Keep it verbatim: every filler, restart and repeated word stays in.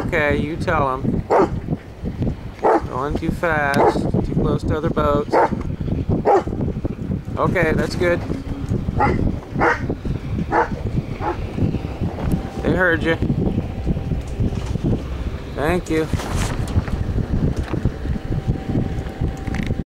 Okay, you tell them. Going too fast, too close to other boats. Okay, that's good. They heard you. Thank you.